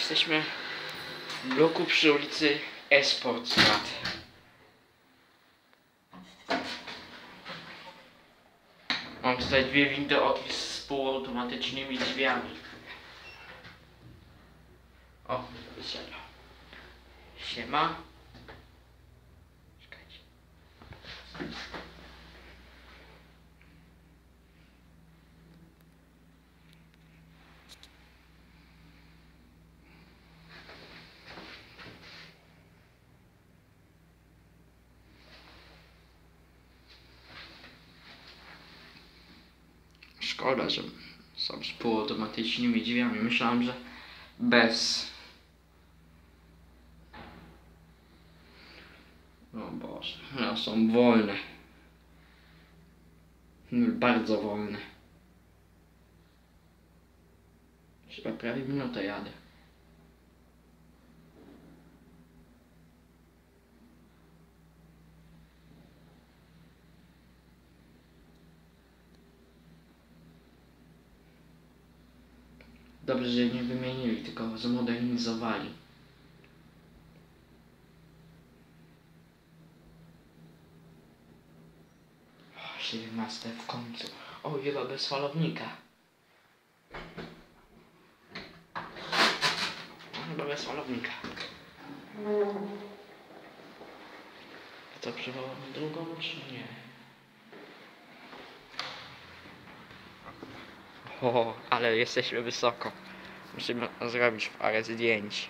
Jesteśmy w bloku przy ulicy Esportstraat. Mam tutaj dwie windy z półautomatycznymi drzwiami. O, wysiadł. Siema. Czekajcie. Szkoda, że są z półautomatycznymi drzwiami. Myślałem, że bez. O Boże, no są wolne. Bardzo wolne. Chyba prawie minutę jadę. Dobrze, że nie wymienili, tylko zmodernizowali. O, 17 w końcu. O, chyba bez falownika. Chyba bez falownika. To przywołam drugą, czy nie? O, ale jesteśmy wysoko. Musimy zrobić parę zdjęć.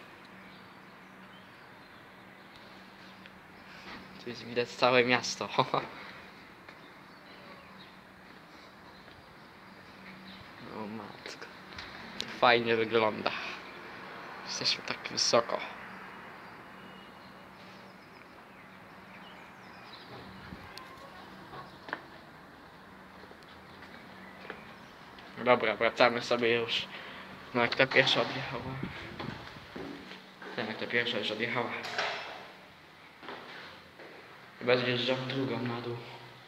Tu jest widać całe miasto. O matko. Fajnie wygląda. Jesteśmy tak wysoko. Dobra, wracamy sobie już. No jak ta pierwsza odjechała. Tak, jak ta pierwsza już odjechała. Chyba zjeżdżam drugą na dół.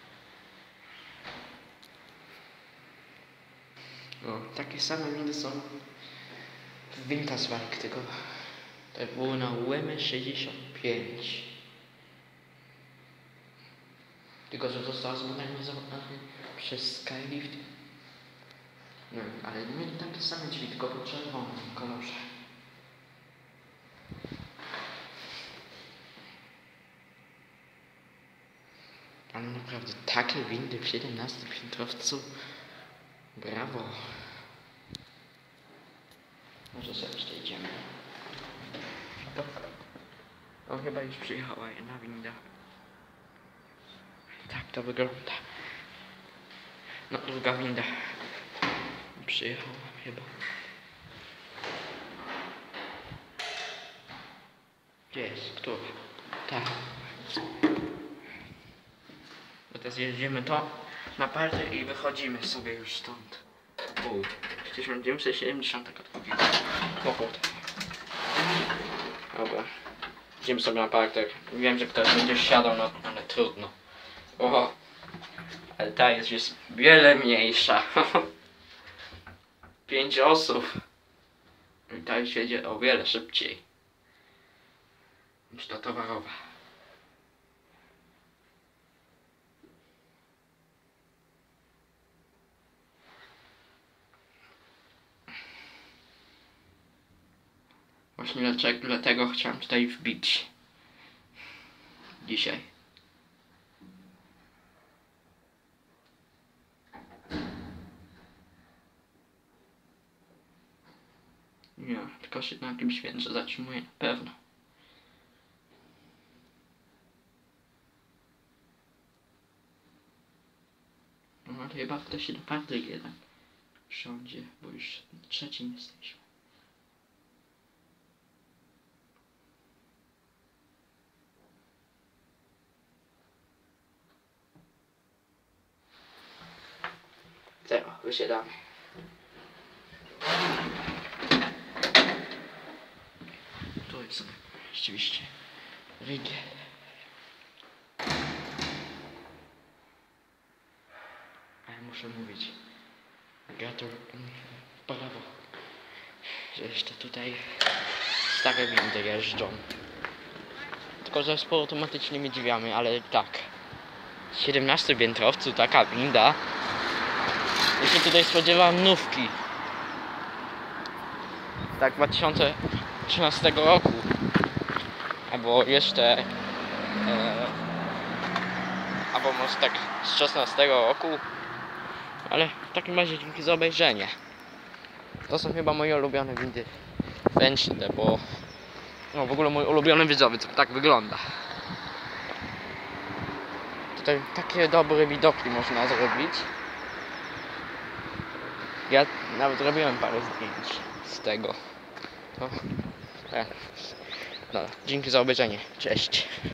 No, takie same windy są w Winterswijk, tylko to było na UM65. Tylko że została zmodernizowana przez Skylift. No, ale mieli takie same drzwi, tylko po czerwonym kolorze. Ale naprawdę takie windy w 17 piętrowcu. Brawo. Może sobie jeszcze idziemy. O, chyba już przyjechała jedna winda. Tak to wygląda. No, druga winda przyjechała chyba. Gdzie jest? Która? Tak. No teraz jedziemy to na parę i wychodzimy sobie już stąd. U, 1972 pochód. Dobra. Idziemy sobie na parter. Wiem, że ktoś będzie siadał, no, ale trudno. O, ale ta jest wiele mniejsza. 5 osób. I ta już jedzie o wiele szybciej niż ta towarowa. Właśnie dlatego chciałem tutaj wbić dzisiaj. Nie, tylko się na jakimś święcie zatrzymuje, na pewno. No ale chyba ktoś na parter jeden wsiądzie, bo już na trzecim jesteśmy. Zero, wysiadamy. Tu jest rzeczywiście rygiel. Ale muszę mówić. Gator w prawo. że jeszcze tutaj stare windy jeżdżą. Tylko że z półautomatycznymi drzwiami, ale tak. 17 piętrowcu taka winda. Ja się tutaj spodziewałem nówki. Tak 2013 roku. Albo jeszcze albo może tak z 16 roku. Ale w takim razie dzięki za obejrzenie. To są chyba moje ulubione windy ręczne, bo no w ogóle mój ulubiony widzowiec tak wygląda. Tutaj takie dobre widoki można zrobić. Ja nawet robiłem parę zdjęć z tego. No, dzięki za obejrzenie. Cześć.